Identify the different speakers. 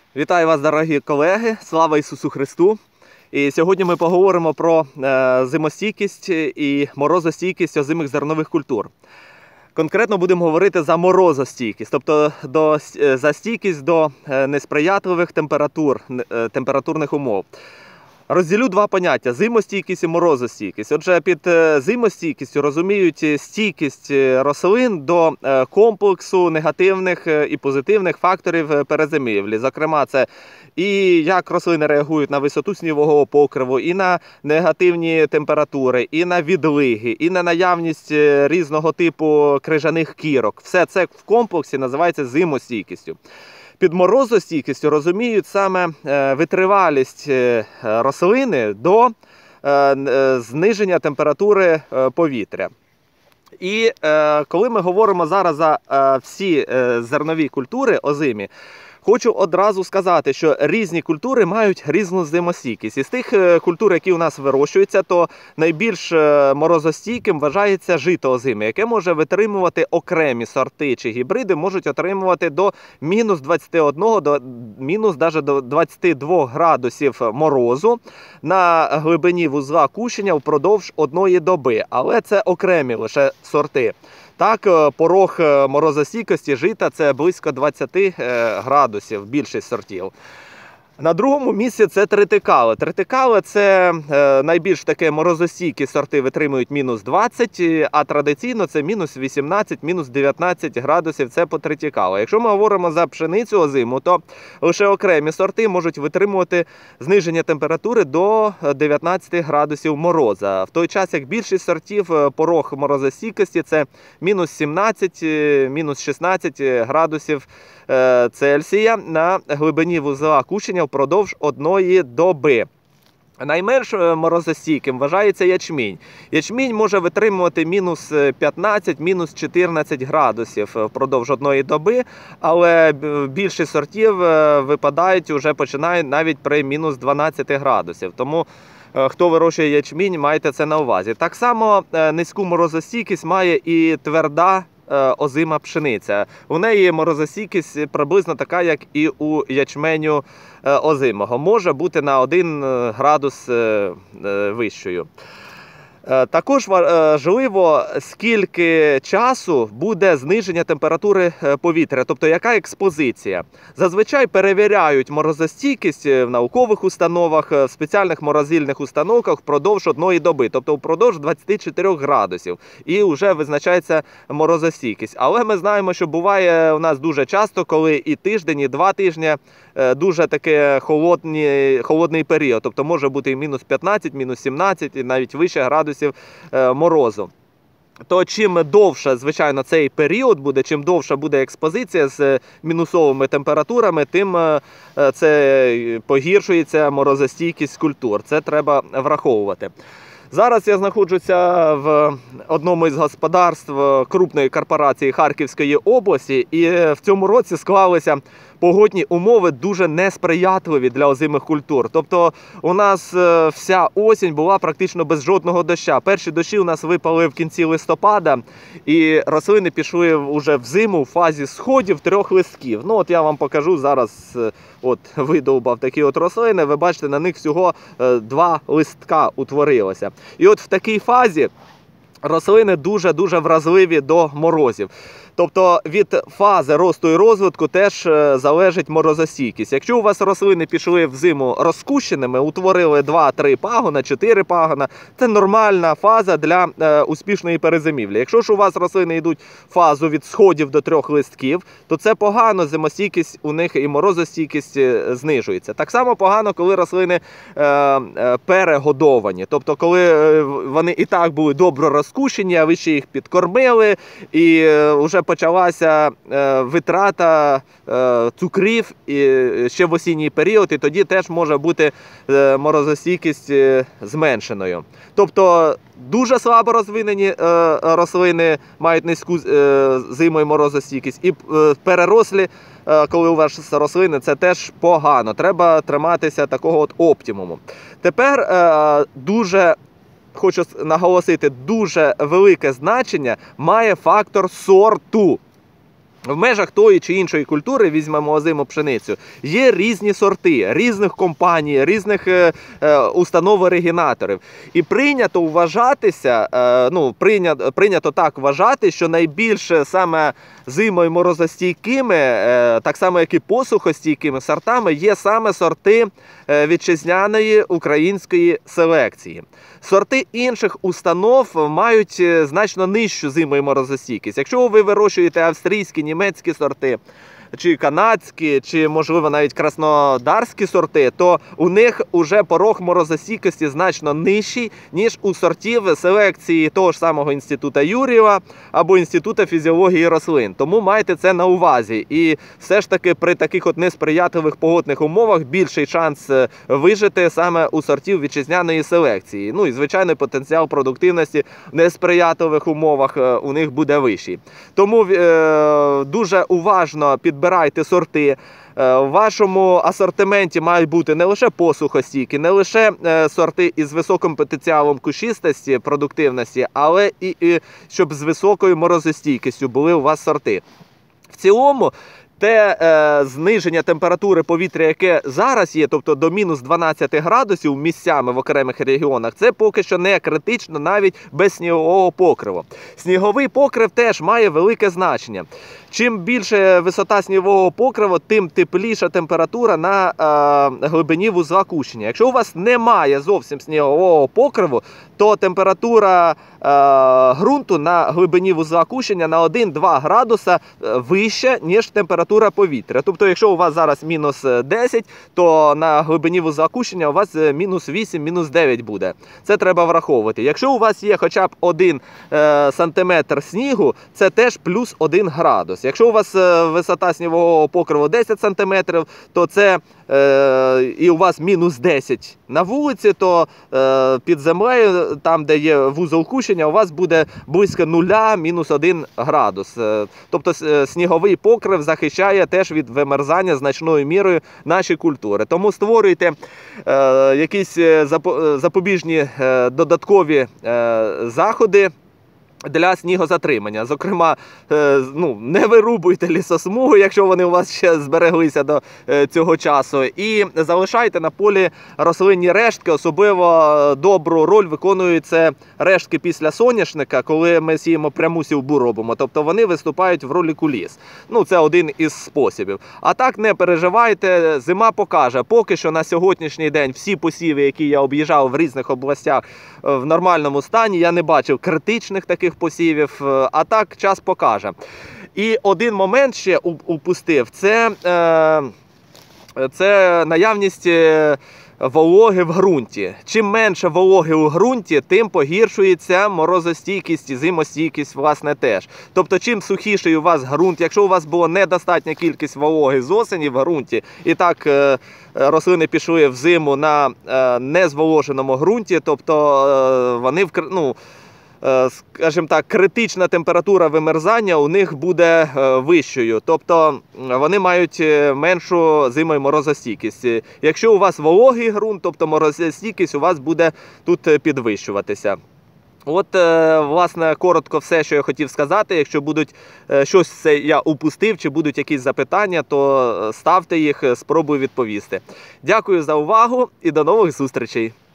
Speaker 1: Вітаю вас, дорогі колеги! Слава Ісусу Христу! І сьогодні ми поговоримо про зимостійкість і морозостійкість озимих зернових культур. Конкретно будемо говорити за морозостійкість, тобто за стійкість до несприятливих температурних умов. Розділю два поняття – зимостійкість і морозостійкість. Отже, під зимостійкістю розуміють стійкість рослин до комплексу негативних і позитивних факторів перезимівлі. Зокрема, це і як рослини реагують на висоту снігового покриву, і на негативні температури, і на відлиги, і на наявність різного типу крижаних кірок. Все це в комплексі називається зимостійкістю. Під морозостійкістю розуміють саме витривалість рослини до зниження температури повітря. І коли ми говоримо зараз за всі зернові культури озимі, хочу одразу сказати, що різні культури мають різну зимостійкість. Із тих культур, які у нас вирощуються, то найбільш морозостійким вважається жито озиме, яке може витримувати окремі сорти чи гібриди, можуть отримувати до мінус 21, до мінус навіть до 22 градусів морозу на глибині вузла кущення впродовж одної доби. Але це окремі лише сорти. Так, порог морозостійкості жита – це близько 20 градусів, більшість сортів. На другому місці це тритикали. Тритикали – це найбільш таке морозостійкі сорти, витримують мінус 20, а традиційно це мінус 18, мінус 19 градусів – це по тритикалу. Якщо ми говоримо за пшеницю озиму, то лише окремі сорти можуть витримувати зниження температури до 19 градусів мороза. В той час, як більшість сортів порог морозостійкості – це мінус 17, мінус 16 градусів Цельсія на глибині вузла кущення впродовж одної доби. Найменш морозостійким вважається ячмінь. Ячмінь може витримувати мінус 15, мінус 14 градусів впродовж одної доби, але більшість сортів випадають, вже починають навіть при мінус 12 градусів. Тому хто вирощує ячмінь, майте це на увазі. Так само низьку морозостійкість має і тверда озима пшениця. У неї морозостійкість приблизно така, як і у ячменю озимого. Може бути на 1 градус вищою. Також важливо, скільки часу буде зниження температури повітря, тобто яка експозиція. Зазвичай перевіряють морозостійкість в наукових установах, в спеціальних морозильних установках впродовж одної доби, тобто впродовж 24 градусів. І вже визначається морозостійкість. Але ми знаємо, що буває у нас дуже часто, коли і тиждень, і 2 тижні дуже таке холодний період. Тобто може бути і мінус 15, мінус 17, і навіть вище градусів морозу. То чим довше, звичайно, цей період буде, чим довша буде експозиція з мінусовими температурами, тим це погіршується морозостійкість культур. Це треба враховувати. Зараз я знаходжуся в одному із господарств крупної корпорації Харківської області, і в цьому році склалися погодні умови дуже несприятливі для озимих культур. Тобто у нас вся осінь була практично без жодного доща. Перші дощі у нас випали в кінці листопада, і рослини пішли вже в зиму в фазі сходів 3 листків. Ну от я вам покажу зараз, от видовбав такі от рослини, ви бачите, на них всього 2 листка утворилося. І от в такій фазі рослини дуже-дуже вразливі до морозів. Тобто від фази росту і розвитку теж залежить морозостійкість. Якщо у вас рослини пішли в зиму розкущеними, утворили 2-3 пагона, 4 пагона, це нормальна фаза для успішної перезимівлі. Якщо ж у вас рослини йдуть в фазу від сходів до 3 листків, то це погано, зимостійкість у них і морозостійкість знижується. Так само погано, коли рослини перегодовані. Тобто коли вони і так були добре розкущені, а ви ще їх підкормили, і вже почалася витрата цукрів ще в осінній період, і тоді теж може бути морозостійкість зменшеною. Тобто дуже слабо розвинені рослини мають низьку зиму і морозостійкість, і перерослі, коли у вас рослини, це теж погано. Треба триматися такого от оптимуму. Тепер хочу наголосити, дуже велике значення має фактор сорту. в межах тої чи іншої культури, візьмемо озиму пшеницю, є різні сорти, різних компаній, різних установ-оригінаторів. І прийнято вважатися, прийнято так вважати, що найбільше саме зимо- і морозостійкими, так само як і посухостійкими сортами, є саме сорти вітчизняної української селекції. Сорти інших установ мають значно нижчу зимо- і морозостійкість. Якщо ви вирощуєте австрійські, німецькі сорти, чи канадські, чи, можливо, навіть краснодарські сорти, то у них уже порог морозостійкості значно нижчий, ніж у сортів селекції того ж самого Інституту Юр'єва або Інституту фізіології рослин. Тому майте це на увазі. І все ж таки при таких от несприятливих погодних умовах більший шанс вижити саме у сортів вітчизняної селекції. Ну і, звичайно, потенціал продуктивності в несприятливих умовах у них буде вищий. Тому дуже уважно підбирайте сорти. У вашому асортименті мають бути не лише посухостійкі, не лише сорти із високим потенціалом кущистості, продуктивності, але і щоб з високою морозостійкістю були у вас сорти. В цілому, те зниження температури повітря, яке зараз є, тобто до мінус 12 градусів місцями в окремих регіонах, це поки що не критично навіть без снігового покриву. Сніговий покрив теж має велике значення. Чим більше висота снігового покриву, тим тепліша температура на глибині вузла кущення. Якщо у вас немає зовсім снігового покриву, то температура ґрунту на глибині вузла кущення на 1-2 градуса вища, ніж температура повітря. Тобто, якщо у вас зараз мінус 10, то на глибині вузла кущення у вас мінус 8, мінус 9 буде. Це треба враховувати. Якщо у вас є хоча б 1 сантиметр снігу, це теж плюс 1 градус. Якщо у вас висота снігового покриву 10 см, то це і у вас мінус 10 на вулиці, то під землею, там де є вузол кущення, у вас буде близько 0, мінус 1 градус. Тобто сніговий покрив захищає теж від вимерзання значною мірою наші культури. Тому створюйте якісь запобіжні додаткові заходи для снігозатримання. Зокрема, не вирубуйте лісосмугу, якщо вони у вас ще збереглися до цього часу, і залишайте на полі рослинні рештки. Особливо добру роль виконують це рештки після соняшника, коли ми сіємо пряму сівбу робимо. Тобто вони виступають в ролі куліс. Це один із способів. А так не переживайте, зима покаже. Поки що на сьогоднішній день всі посіви, які я об'їжджав в різних областях, в нормальному стані. Я не бачив критичних таких посівів, а так час покаже. І один момент ще упустив, це наявність вологи в ґрунті. Чим менше вологи у ґрунті, тим погіршується морозостійкість і зимостійкість, власне, теж. Тобто, чим сухіший у вас ґрунт, якщо у вас була недостатня кількість вологи з осені в ґрунті, і так рослини пішли в зиму на незволоженому ґрунті, тобто вони скажімо так, критична температура вимерзання у них буде вищою. Тобто вони мають меншу зимо- і морозостійкість. Якщо у вас вологий ґрунт, тобто морозостійкість у вас буде тут підвищуватися. От, власне, коротко все, що я хотів сказати. Якщо будуть щось це я упустив, чи будуть якісь запитання, то ставте їх, спробую відповісти. Дякую за увагу і до нових зустрічей!